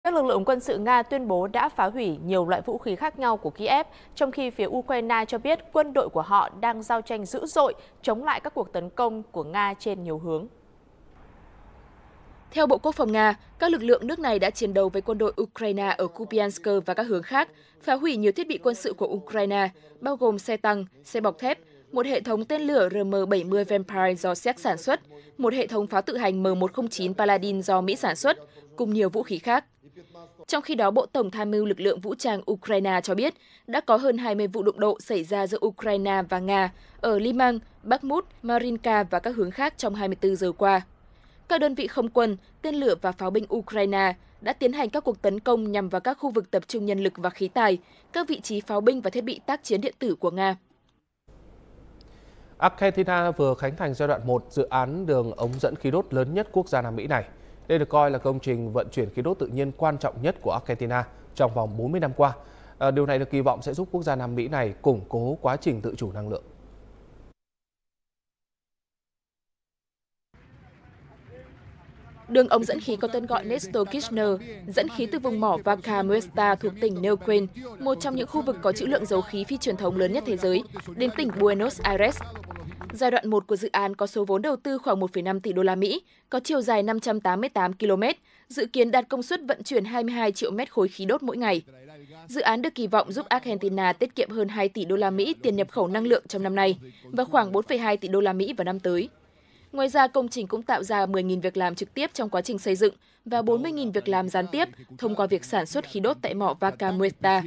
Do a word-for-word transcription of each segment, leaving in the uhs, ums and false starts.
Các lực lượng quân sự Nga tuyên bố đã phá hủy nhiều loại vũ khí khác nhau của Kiev, trong khi phía Ukraine cho biết quân đội của họ đang giao tranh dữ dội chống lại các cuộc tấn công của Nga trên nhiều hướng. Theo Bộ Quốc phòng Nga, các lực lượng nước này đã chiến đấu với quân đội Ukraine ở Kupiansk và các hướng khác, phá hủy nhiều thiết bị quân sự của Ukraine, bao gồm xe tăng, xe bọc thép, một hệ thống tên lửa R M bảy mươi Vampire do Séc sản xuất, một hệ thống pháo tự hành M một không chín Paladin do Mỹ sản xuất, cùng nhiều vũ khí khác. Trong khi đó, Bộ Tổng tham mưu lực lượng vũ trang Ukraine cho biết đã có hơn hai mươi vụ đụng độ xảy ra giữa Ukraine và Nga ở Liman, Bakhmut, Marinka và các hướng khác trong hai mươi tư giờ qua. Các đơn vị không quân, tên lửa và pháo binh Ukraine đã tiến hành các cuộc tấn công nhằm vào các khu vực tập trung nhân lực và khí tài, các vị trí pháo binh và thiết bị tác chiến điện tử của Nga. Argentina vừa khánh thành giai đoạn một dự án đường ống dẫn khí đốt lớn nhất quốc gia Nam Mỹ này. Đây được coi là công trình vận chuyển khí đốt tự nhiên quan trọng nhất của Argentina trong vòng bốn mươi năm qua. Điều này được kỳ vọng sẽ giúp quốc gia Nam Mỹ này củng cố quá trình tự chủ năng lượng. Đường ống dẫn khí có tên gọi Néstor Kirchner, dẫn khí từ vùng mỏ Vaca Muerta thuộc tỉnh Neuquén, một trong những khu vực có trữ lượng dầu khí phi truyền thống lớn nhất thế giới, đến tỉnh Buenos Aires. Giai đoạn một của dự án có số vốn đầu tư khoảng một phẩy năm tỷ đô la Mỹ, có chiều dài năm trăm tám mươi tám ki lô mét, dự kiến đạt công suất vận chuyển hai mươi hai triệu mét khối khí đốt mỗi ngày. Dự án được kỳ vọng giúp Argentina tiết kiệm hơn hai tỷ đô la Mỹ tiền nhập khẩu năng lượng trong năm nay và khoảng bốn phẩy hai tỷ đô la Mỹ vào năm tới. Ngoài ra, công trình cũng tạo ra mười nghìn việc làm trực tiếp trong quá trình xây dựng và bốn mươi nghìn việc làm gián tiếp thông qua việc sản xuất khí đốt tại mỏ Vaca Muerta.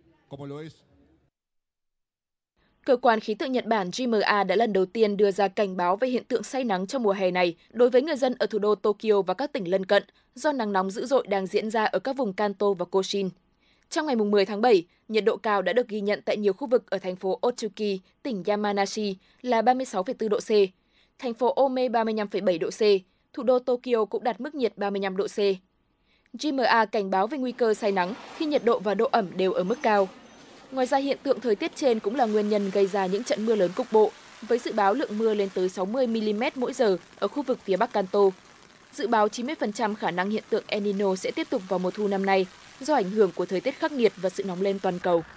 Cơ quan khí tượng Nhật Bản J M A đã lần đầu tiên đưa ra cảnh báo về hiện tượng say nắng trong mùa hè này đối với người dân ở thủ đô Tokyo và các tỉnh lân cận do nắng nóng dữ dội đang diễn ra ở các vùng Kanto và Koshin. Trong ngày mười tháng bảy, nhiệt độ cao đã được ghi nhận tại nhiều khu vực ở thành phố Otsuki, tỉnh Yamanashi là ba mươi sáu phẩy bốn độ C. Thành phố Ome ba mươi lăm phẩy bảy độ C, thủ đô Tokyo cũng đạt mức nhiệt ba mươi lăm độ C. J M A cảnh báo về nguy cơ say nắng khi nhiệt độ và độ ẩm đều ở mức cao. Ngoài ra, hiện tượng thời tiết trên cũng là nguyên nhân gây ra những trận mưa lớn cục bộ, với dự báo lượng mưa lên tới sáu mươi mi li mét mỗi giờ ở khu vực phía Bắc Kanto. Dự báo chín mươi phần trăm khả năng hiện tượng El Nino sẽ tiếp tục vào mùa thu năm nay do ảnh hưởng của thời tiết khắc nghiệt và sự nóng lên toàn cầu.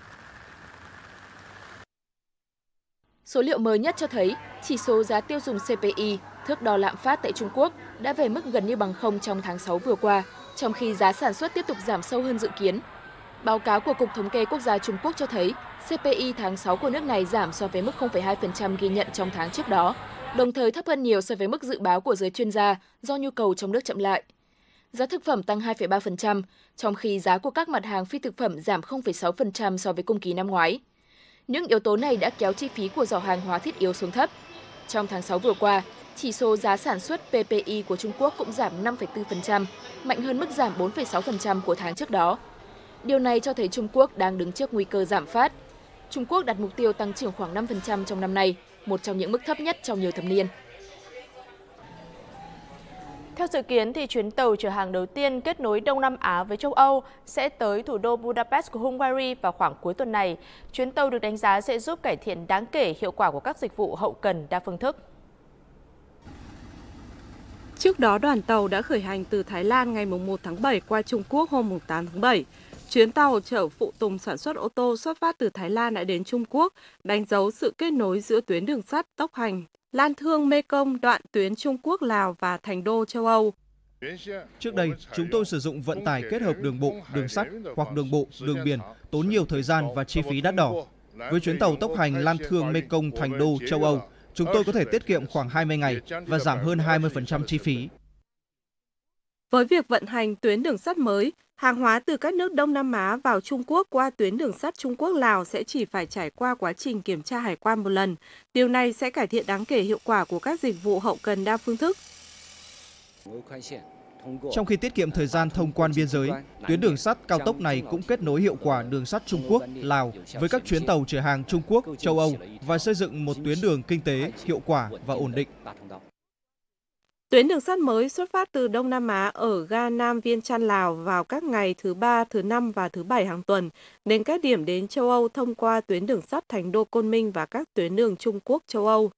Số liệu mới nhất cho thấy chỉ số giá tiêu dùng C P I, thước đo lạm phát tại Trung Quốc, đã về mức gần như bằng không trong tháng sáu vừa qua, trong khi giá sản xuất tiếp tục giảm sâu hơn dự kiến. Báo cáo của Cục Thống kê Quốc gia Trung Quốc cho thấy C P I tháng sáu của nước này giảm so với mức không phẩy hai phần trăm ghi nhận trong tháng trước đó, đồng thời thấp hơn nhiều so với mức dự báo của giới chuyên gia do nhu cầu trong nước chậm lại. Giá thực phẩm tăng hai phẩy ba phần trăm, trong khi giá của các mặt hàng phi thực phẩm giảm không phẩy sáu phần trăm so với cùng kỳ năm ngoái. Những yếu tố này đã kéo chi phí của giỏ hàng hóa thiết yếu xuống thấp. Trong tháng sáu vừa qua, chỉ số giá sản xuất P P I của Trung Quốc cũng giảm năm phẩy bốn phần trăm, mạnh hơn mức giảm bốn phẩy sáu phần trăm của tháng trước đó. Điều này cho thấy Trung Quốc đang đứng trước nguy cơ giảm phát. Trung Quốc đặt mục tiêu tăng trưởng khoảng năm phần trăm trong năm nay, một trong những mức thấp nhất trong nhiều thập niên. Theo dự kiến, thì chuyến tàu chở hàng đầu tiên kết nối Đông Nam Á với châu Âu sẽ tới thủ đô Budapest của Hungary vào khoảng cuối tuần này. Chuyến tàu được đánh giá sẽ giúp cải thiện đáng kể hiệu quả của các dịch vụ hậu cần đa phương thức. Trước đó, đoàn tàu đã khởi hành từ Thái Lan ngày mùng một tháng bảy qua Trung Quốc hôm mùng tám tháng bảy. Chuyến tàu chở phụ tùng sản xuất ô tô xuất phát từ Thái Lan đã đến Trung Quốc, đánh dấu sự kết nối giữa tuyến đường sắt tốc hành Lan Thương Mekong đoạn tuyến Trung Quốc, Lào và Thành đô châu Âu. Trước đây, chúng tôi sử dụng vận tải kết hợp đường bộ, đường sắt hoặc đường bộ, đường biển, tốn nhiều thời gian và chi phí đắt đỏ. Với chuyến tàu tốc hành Lan Thương Mekong Thành đô châu Âu, chúng tôi có thể tiết kiệm khoảng hai mươi ngày và giảm hơn hai mươi phần trăm chi phí. Với việc vận hành tuyến đường sắt mới, hàng hóa từ các nước Đông Nam Á vào Trung Quốc qua tuyến đường sắt Trung Quốc-Lào sẽ chỉ phải trải qua quá trình kiểm tra hải quan một lần. Điều này sẽ cải thiện đáng kể hiệu quả của các dịch vụ hậu cần đa phương thức. Trong khi tiết kiệm thời gian thông quan biên giới, tuyến đường sắt cao tốc này cũng kết nối hiệu quả đường sắt Trung Quốc, Lào với các chuyến tàu chở hàng Trung Quốc, châu Âu và xây dựng một tuyến đường kinh tế hiệu quả và ổn định. Tuyến đường sắt mới xuất phát từ Đông Nam Á ở ga Nam Viêng Chăn, Lào vào các ngày thứ ba, thứ năm và thứ bảy hàng tuần, đến các điểm đến châu Âu thông qua tuyến đường sắt Thành đô Côn Minh và các tuyến đường Trung Quốc, châu Âu.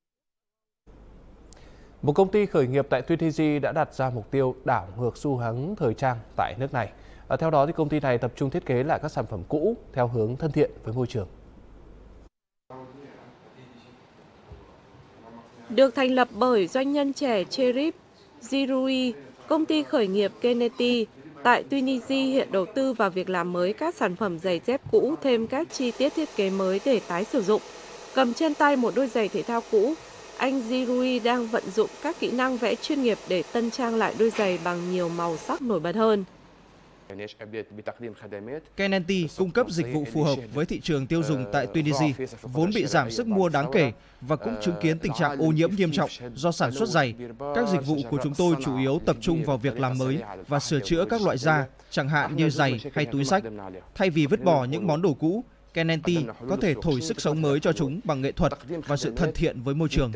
Một công ty khởi nghiệp tại Tunisia đã đặt ra mục tiêu đảo ngược xu hướng thời trang tại nước này. À, theo đó thì công ty này tập trung thiết kế lại các sản phẩm cũ theo hướng thân thiện với môi trường. Được thành lập bởi doanh nhân trẻ Cherif Ziroui, công ty khởi nghiệp Kennedy tại Tunisia hiện đầu tư vào việc làm mới các sản phẩm giày dép cũ, thêm các chi tiết thiết kế mới để tái sử dụng. Cầm trên tay một đôi giày thể thao cũ, anh Ziroui đang vận dụng các kỹ năng vẽ chuyên nghiệp để tân trang lại đôi giày bằng nhiều màu sắc nổi bật hơn. Kennedy cung cấp dịch vụ phù hợp với thị trường tiêu dùng tại Tunisia, vốn bị giảm sức mua đáng kể và cũng chứng kiến tình trạng ô nhiễm nghiêm trọng do sản xuất giày. Các dịch vụ của chúng tôi chủ yếu tập trung vào việc làm mới và sửa chữa các loại da, chẳng hạn như giày hay túi xách. Thay vì vứt bỏ những món đồ cũ, Kennedy có thể thổi sức sống mới cho chúng bằng nghệ thuật và sự thân thiện với môi trường.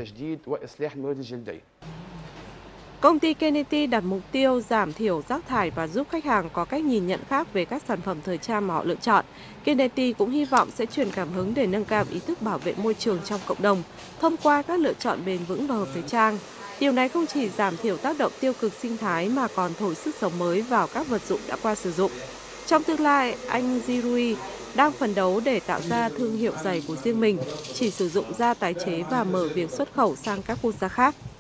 Công ty Kennedy đặt mục tiêu giảm thiểu rác thải và giúp khách hàng có cách nhìn nhận khác về các sản phẩm thời trang mà họ lựa chọn. Kennedy cũng hy vọng sẽ truyền cảm hứng để nâng cao ý thức bảo vệ môi trường trong cộng đồng thông qua các lựa chọn bền vững và hợp thời trang. Điều này không chỉ giảm thiểu tác động tiêu cực sinh thái mà còn thổi sức sống mới vào các vật dụng đã qua sử dụng. Trong tương lai, anh Ziroui đang phấn đấu để tạo ra thương hiệu giày của riêng mình, chỉ sử dụng da tái chế và mở việc xuất khẩu sang các quốc gia khác.